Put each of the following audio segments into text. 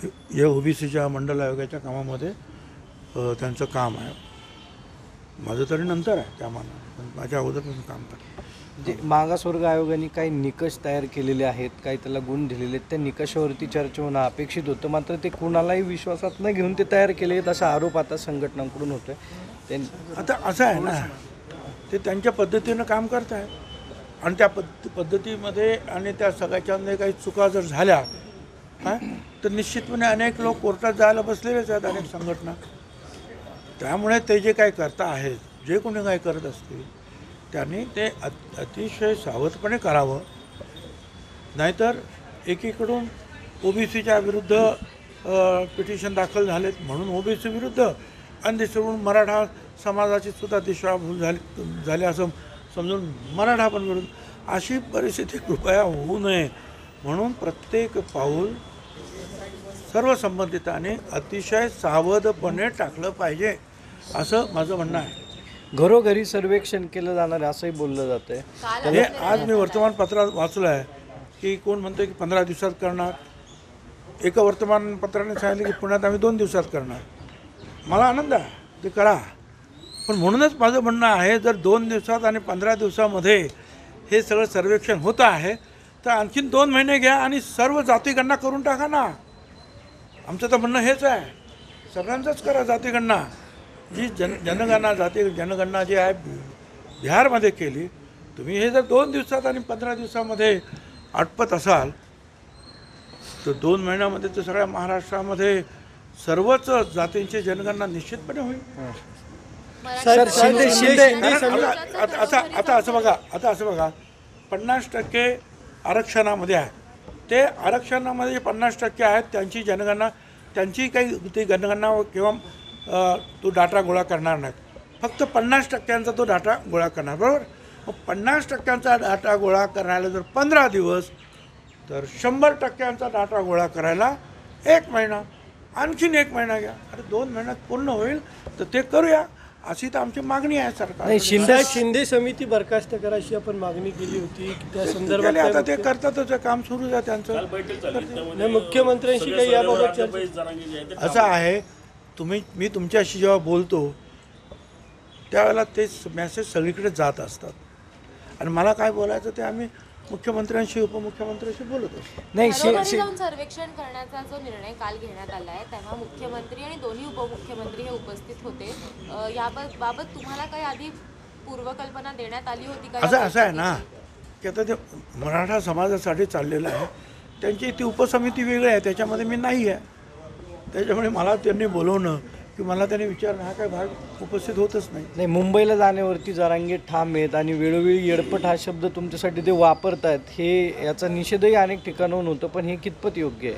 या ओबीसीच्या मंडल आयोगाच्या कामामध्ये त्यांचं काम आहे. माझं तरी नंतर आहे त्या मानाने, पण माझ्या अगोदरपासून काम करतं. जे मागासवर्ग आयोगाने काही निकष तयार केलेले आहेत, काही त्याला गुण दिलेले आहेत, त्या निकषावरती चर्चा होणं अपेक्षित होतं, मात्र ते कुणालाही विश्वासात न घेऊन ते तयार केले आहेत असा आरोप आता संघटनांकडून होतोय. आता असं आहे ना, ते त्यांच्या पद्धतीनं काम करत आहेत आणि त्या पद्धतीमध्ये आणि त्या सगळ्याच्यामध्ये काही चुका जर झाल्या तर निश्चितपणे अनेक लोक कोर्टात जायला बसलेलेच आहेत, अनेक संघटना. त्यामुळे ते जे काही करता आहेत, जे कोणी काही करत असतील त्यांनी ते अतिशय सावधपणे करावं. नाहीतर एकीकडून ओबीसीच्या विरुद्ध पिटिशन दाखल झालेत म्हणून ओबीसी विरुद्ध, आणि दुसरीकडून मराठा समाजाची सुद्धा दिशाभूल झाली असं समजून मराठा पण विरुद्ध. अशी परिस्थिती कृपया होऊ नये म्हणून प्रत्येक पाऊल सर्व संबंधितांनी अतिशय सावधपणे टाकलं पाहिजे असं माझं म्हणणं आहे. घरोघरी सर्वेक्षण केलं जाणार आहे असंही बोललं जातं आहे. हे आज मी वर्तमानपत्रात वाचलं आहे की कोण म्हणतं की 15 दिवसात करणार. एका वर्तमानपत्राने सांगितलं की पुण्यात आम्ही 2 दिवसात करणार. मला आनंद आहे, ते करा. पण म्हणूनच माझं म्हणणं आहे, जर 2 दिवसात आणि 15 दिवसामध्ये हे सगळं सर्वेक्षण होतं आहे तर आणखीन 2 महिने घ्या आणि सर्व जातीगणना करून टाका ना. आमचं तर म्हणणं हेच आहे, सगळ्यांचंच करा जातीगणना. जी जनगणना जनगणना जी आहे बिहारमध्ये केली, तुम्ही हे जर 2 दिवसात आणि 15 दिवसामध्ये आटपत असाल तर 2 महिन्यामध्ये तर सगळ्या महाराष्ट्रामध्ये सर्वच जातींची जनगणना निश्चितपणे होईल. आता असं बघा 50% आरक्षणामध्ये आहे. ते आरक्षणामध्ये जे 50% आहेत त्यांची जनगणना, त्यांची काही ती जनगणना किंवा तो डाटा गोळा करणार नाहीत. फक्त 50%चा तो डाटा गोळा करणार, बरोबर. मग 50%चा डाटा गोळा करायला जर 15 दिवस, तर 100%चा डाटा गोळा करायला 1 महिना, आणखीन 1 महिना घ्या. अरे 2 महिन्यात पूर्ण होईल तर ते करूया, अशी तर आमची मागणी आहे सरकार. शिंदे समिती बरखास्त करायची आपण मागणी केली होती, त्या संदर्भात आता ते करतातच, काम सुरू आहे त्यांचं. मुख्यमंत्र्यांशी काही याबाबत चर्चा असं आहे, मी तुमच्याशी जेव्हा बोलतो त्यावेळेला ते मेसेज सगळीकडे जात असतात आणि मला काय बोलायचं ते आम्ही मुख्यमंत्र्यांशी उपमुख्यमंत्र्यांशी बोलत असतो. नाही, जाऊन सर्वेक्षण करण्याचा जो निर्णय काल घेण्यात आला आहे तेव्हा मुख्यमंत्री आणि दोन्ही उपमुख्यमंत्री हे उपस्थित होते. याबाबत तुम्हाला काही आधी पूर्वकल्पना देण्यात आली होती का? असं आहे ना की आता ते मराठा समाजासाठी चाललेलं आहे, त्यांची ती उपसमिती वेगळी आहे, त्याच्यामध्ये मी नाही आहे. त्याच्यामुळे मला त्यांनी बोलवणं की मला त्यांनी विचारणं हा काय भाग उपस्थित होतच नाही. मुंबईला जाण्यावरती जरांगे ठाम आहेत आणि वेळोवेळी येडपट हा शब्द तुमच्यासाठी ते वापरतात, हे याचा निषेधही अनेक ठिकाणाहून होतं, पण हे कितपत योग्य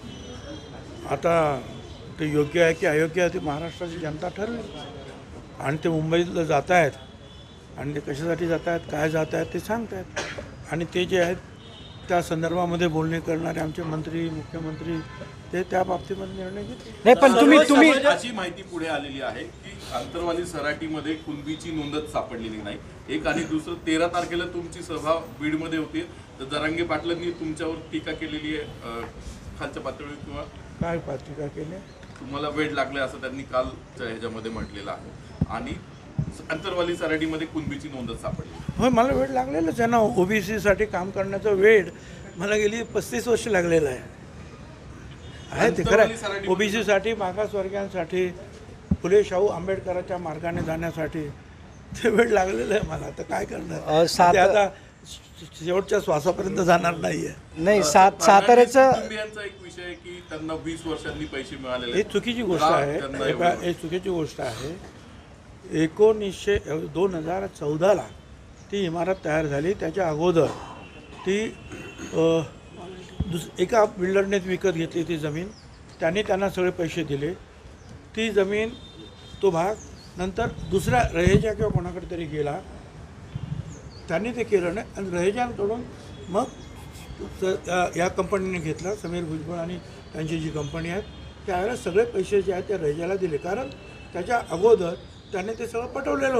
आहे? आता ते योग्य आहे की अयोग्य आहे ते महाराष्ट्राची जनता ठरवेल. आणि ते मुंबईला जात आहेत आणि ते कशासाठी जात आहेत, काय जात आहेत ते सांगत आहेत. आणि ते जे आहेत त्या संदर्भामध्ये बोलणे करणारे आमचे मंत्री मुख्यमंत्री ते त्या बाबतीमध्ये निर्णय घेतले. नाही, पण तुम्ही अशी माहिती पुढे आलेली आहे की आंतरवाली सराटीमध्ये कुणबीची नोंदच सापडलेली नाही. एक आणि दुसरं 13 तारखेला तुमची सभा बीडमध्ये होती, तर जरांगे पाटलांनी तुमच्यावर टीका केलेली आहे खालच्या पातळीवर, किंवा काय टीका केली, तुम्हाला वेळ लागले असं त्यांनी कालच्या ह्याच्यामध्ये म्हटलेलं आहे. आणि आंतरवाली सराटीमध्ये कुणबीची नोंदच सापडली. होय, मला वेळ लागलेलाच आहे ना. ओबीसीसाठी काम करण्याचा वेळ मला गेली 35 वर्ष लागलेला आहे. ते खरं आहे. ओबीसीसाठी, मागासवर्गीयांसाठी, फुले शाहू आंबेडकरांच्या मार्गाने जाण्यासाठी ते वेळ लागलेलं आहे मला. तर काय करणार, ते आता शेवटच्या श्वासापर्यंत जाणार नाहीये. नाही, साताऱ्याचा कुटुंबियांचा एक विषय आहे की त्यांना 20 वर्षांनी पैसे मिळालेले. ही चुकीची गोष्ट आहे. हे चुकीची गोष्ट आहे. 2014ला ती इमारत तयार झाली. त्याच्या अगोदर ती एका बिल्डरनेच विकत घेतली ती जमीन. त्यांनी त्यांना सगळे पैसे दिले. ती जमीन, तो भाग नंतर दुसऱ्या रहेजा किंवा कोणाकडे तरी गेला. त्यांनी ते केलं नाही आणि रहेजांकडून मग या कंपनीने घेतला, समीर भुजबळ आणि त्यांची जी कंपनी आहे, त्यावेळेला सगळे पैसे जे आहेत त्या रहेजाला दिले. कारण त्याच्या अगोदर त्याने ते सगळं पटवलेलं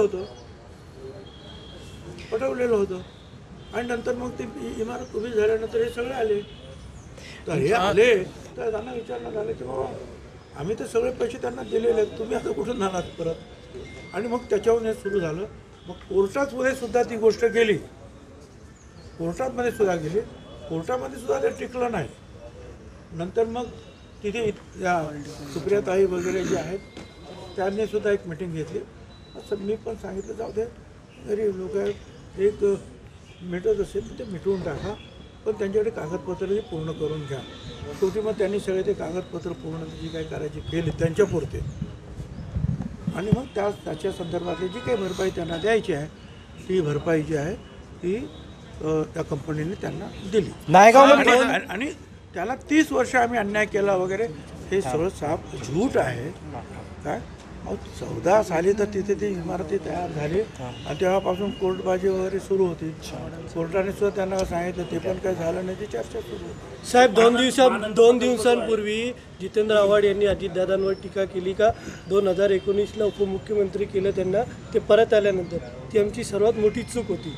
होतं आणि नंतर मग ती इमारत उभी झाल्यानंतर हे सगळे आले. तर हे आले तर त्यांना विचारणं झालं की बाबा आम्ही तर सगळे पैसे त्यांना दिलेले आहेत, तुम्ही आता कुठून आलात परत. आणि मग त्याच्यावरून हे सुरू झालं. मग कोर्टामध्ये सुद्धा ती गोष्ट गेली, कोर्टामध्ये सुद्धा गेली, कोर्टामध्ये सुद्धा ते टिकलं नाही. नंतर मग तिथे या सुप्रियाताई वगैरे जे आहेत त्यांनी सुद्धा एक मिटिंग घेतली. असं मी पण सांगितलं जाऊ दे, गरीब लोक आहेत, एक मिटत असेल तर ते मिटवून टाका, पण त्यांच्याकडे कागदपत्रही पूर्ण करून घ्या. शेवटी मग त्यांनी सगळे ते कागदपत्र पूर्ण जी काही करायची केली त्यांच्यापुरते. आणि मग त्याच्या संदर्भातली जी काही भरपाई त्यांना द्यायची आहे ती भरपाई जी आहे ती त्या कंपनीने त्यांना दिली. नायगावमध्ये आणि त्याला 30 वर्ष आम्ही अन्याय केला वगैरे हे सगळं साफ झूट आहे. काय 14 साली तर तिथे ती इमारती तयार झाली आणि तेव्हापासून कोर्टबाजी वगैरे सुरू होती. कोर्टाने सुद्धा त्यांना सांगितलं, ते पण काही झालं नाही, ती चर्चा सुरू होती. साहेब 2 दिवसांपूर्वी जितेंद्र आव्हाड यांनी अजितदादांवर टीका केली का 2019ला उपमुख्यमंत्री केलं त्यांना, ते परत आल्यानंतर ती आमची सर्वात मोठी चूक होती.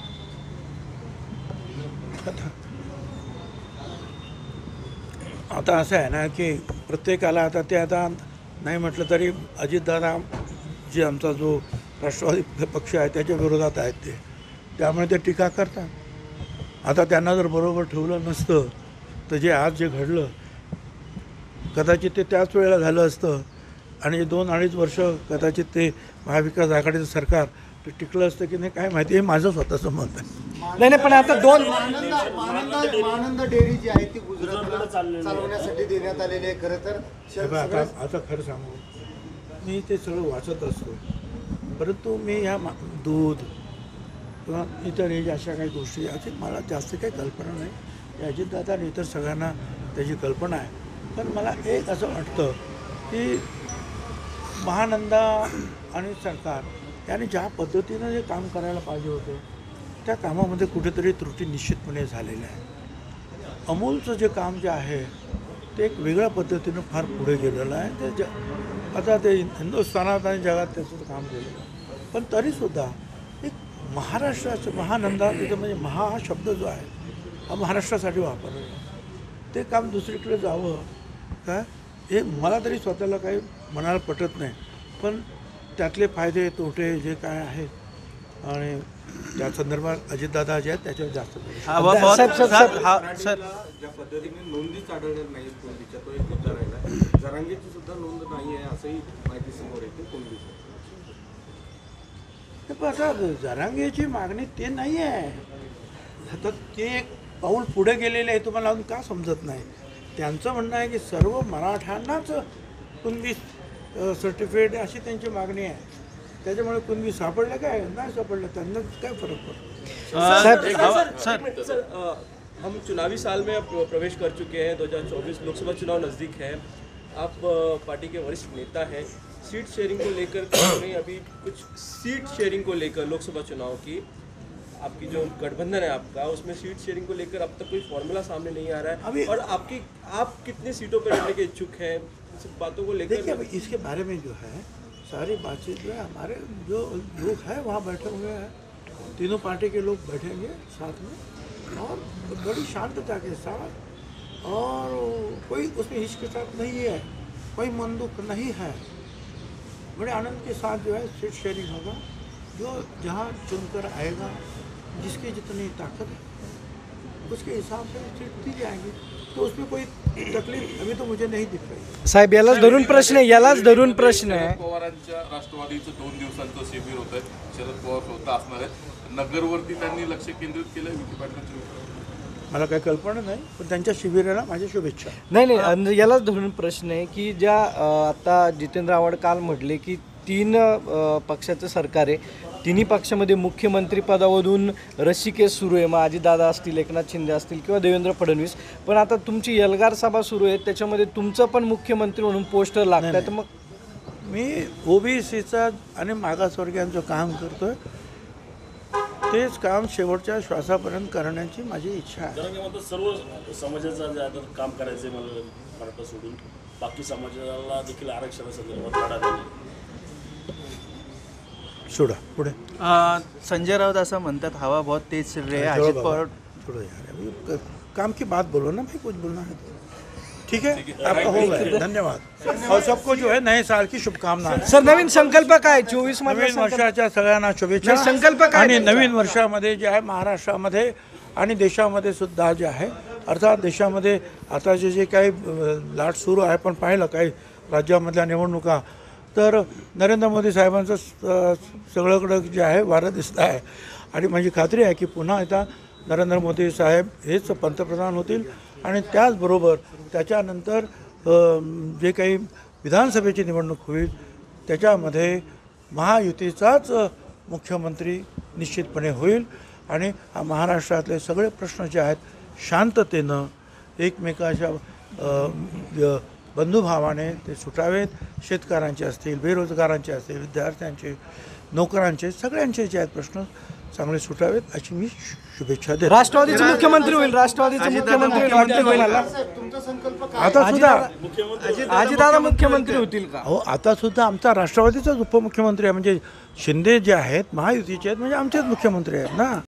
आता असं आहे ना की प्रत्येकाला आता ते आता नाही म्हटलं तरी अजितदादा जे आमचा जो राष्ट्रवादी पक्ष आहे त्याच्या विरोधात आहेत ते, त्यामुळे ते टीका करतात. आता त्यांना जर बरोबर ठेवलं नसतं तर जे आज जे घडलं कदाचित ते त्याच वेळेला झालं असतं आणि 2-2.5 वर्ष कदाचित ते महाविकास आघाडीचं सरकार ते टिकलं असतं की नाही काय माहिती. हे माझं स्वतःचं मत आहे. नाही पण आता महानंद डेअरी जी आहे ती गुजरातला चालवण्यासाठी देण्यात आलेली आहे. खरं तर आता खरं सांगू, मी ते सगळं वाचत असतो, परंतु मी ह्या दूध किंवा इतर हे अशा काही गोष्टी याची मला जास्त काही कल्पना नाही. हे अजितदादा आणि इतर सगळ्यांना त्याची कल्पना आहे. पण मला एक असं वाटतं की महानंदा आणि सरकार याने ज्या पद्धतीनं जे काम करायला पाहिजे होतं त्या कामामध्ये कुठेतरी त्रुटी निश्चितपणे झालेल्या आहे. अमूलचं जे काम जे आहे ते एक वेगळ्या पद्धतीनं फार पुढे गेलेलं आहे. ते आता ते हिंदुस्थानात आणि जगात त्याचं काम केलेलं आहे. पण तरीसुद्धा एक महाराष्ट्राचं महानंदा तिथं म्हणजे महा हा शब्द जो आहे हा महाराष्ट्रासाठी वापरलेला आहे. ते काम दुसरीकडे जावं काय हे मला तरी स्वतःला काही मनाला पटत नाही. पण त्यातले फायदे तोटे जे काय आहेत आणि त्या संदर्भात अजितदादा जे आहेत त्याच्यावर जास्त ज्या पद्धतीने नोंदीच आढळणार नाही कोणतीच्या, तो एक मुद्दा राहिला. जरांगेची सुद्धा नोंद नाही आहे असंही माहिती समोर येते कोणतीची. पण आता जरांगेची मागणी ते नाही आहे. आता ते एक पाऊल पुढे गेलेले आहे, तुम्हाला अजून का समजत नाही. त्यांचं म्हणणं आहे की सर्व मराठ्यांनाच कुणबी सर्टिफिकेट अशी त्यांची मागणी आहे. त्याच्यामुळे कुणबी सापडलं काय नाही सापडलं त्यांना काय फरक पडतो. हम चुनावी साल में अब प्रवेश कर चुके हैं. 2024 लोकसभा चुनाव नज़दीक है. आप पार्टी के वरिष्ठ नेता हैं. सीट शेयरिंग को लेकर नहीं, अभी कुछ सीट शेयरिंग को लेकर लोकसभा चुनाव की आपकी जो गठबंधन है आपका, उसमें सीट शेयरिंग को लेकर अब तक कोई फॉर्मूला सामने नहीं आ रहा है. और आप कितनी सीटों पर लड़ने के इच्छुक हैं, इन बातों को लेकर? देखिए अभी इसके बारे में जो है सारी बातचीत जो है हमारे जो लोग हैं वहाँ बैठे हुए हैं, तीनों पार्टी के लोग बैठेंगे साथ में और बड़ी शांतता के साथ, और कोई उसमें हिचकिचाहट नहीं है, कोई मन दुख नहीं है, बड़े आनंद के साथ जो है सीट शेयरिंग होगा. जो जहाँ चुनकर आएगा, जिसकी जितनी ताकत है उसके हिसाब से सीट दी जाएगी. तो उसमें कोई तकलीफ अभी तो मुझे नहीं दिख रही. साहेब यालाच धरून प्रश्न आहे. शरद पवारांच्या राष्ट्रवादीचं 2 दिवसांचं शिबिर होत आहे. शरद पवार स्वतः असणार आहेत. नगरवरती त्यांनी लक्ष केंद्रित केलं विखे पाटलांच्या. मला काही कल्पना नाही, पण त्यांच्या शिबिराला माझ्या शुभेच्छा. नाही यालाच धरून प्रश्न आहे की ज्या आता जितेंद्र आव्हाड काल म्हटले की 3 पक्षाचं सरकार आहे, तिन्ही पक्षामध्ये मुख्यमंत्री पदावरून रस्सीकेस सुरू आहे. मग अजितदादा असतील, एकनाथ शिंदे असतील किंवा देवेंद्र फडणवीस. पण आता तुमची एल्गार सभा सुरू आहे, त्याच्यामध्ये तुमचं पण मुख्यमंत्री म्हणून पोस्टर लागतं आहे. तर मग मी ओबीसीचा आणि मागासवर्गीयांचं काम करतोय, तेच काम शेवटच्या श्वासापर्यंत करण्याची माझी इच्छा आहे. जरांगे सर्व समाजाचं जे आता काम करायचं आहे मला मराठा सोडून बाकी समाजाला देखील आरक्षणासंदर्भात लढा देणे. सोडा पुढे. संजय राउत असं म्हणतात हवा बहुत तेज चल रही है. अजित पवार छोड़ो यार, अभी काम की बात बोलो ना भाई, कुछ बोलना है तो. ठीक है आपका हो गया, धन्यवाद और सबको जो है नए साल की शुभकामनाएं. सर नवीन संकल्प काय 24 मध्ये नवीन वर्षाच्या सगळ्यांना शुभेच्छा. नाही, संकल्प काय आणि त्यांचा? नवीन वर्षामध्ये जे आहे महाराष्ट्रामध्ये आणि देशामध्ये सुद्धा जे आहे अर्थात देशामध्ये आता जे काही लाट सुरू आहे पण पाहिलं काही राज्यामधल्या निवडणुका तर नरेंद्र मोदी साहेबांचं सगळीकडं जे आहे वारं दिसतं आहे आणि माझी खात्री आहे की पुन्हा एकदा नरेंद्र मोदी साहेब हेच पंतप्रधान होतील आणि त्याचबरोबर त्याच्यानंतर जे काही विधानसभेची निवडणूक होईल त्याच्यामध्ये महायुतीचाच मुख्यमंत्री निश्चितपणे होईल आणि महाराष्ट्रातले सगळे प्रश्न जे आहेत शांततेनं एकमेकाच्या बंधुभावाने ते सुटावेत. शेतकऱ्यांचे असतील, बेरोजगारांचे असतील, विद्यार्थ्यांचे, नोकरांचे, सगळ्यांचे जे आहेत प्रश्न चांगले सुटावेत अशी मी शुभेच्छा देतो. राष्ट्रवादीचे मुख्यमंत्री होईल, राष्ट्रवादीचे मुख्यमंत्री होईल वाटतं तुम्हाला? तुमचा संकल्प काय? आता सुद्धा अजितदादा मुख्यमंत्री होतील का? हो आता सुद्धा आमचा राष्ट्रवादीचाच उपमुख्यमंत्री आहे म्हणजे शिंदे जे आहेत महायुतीचे आहेत म्हणजे आमचेच मुख्यमंत्री आहेत ना.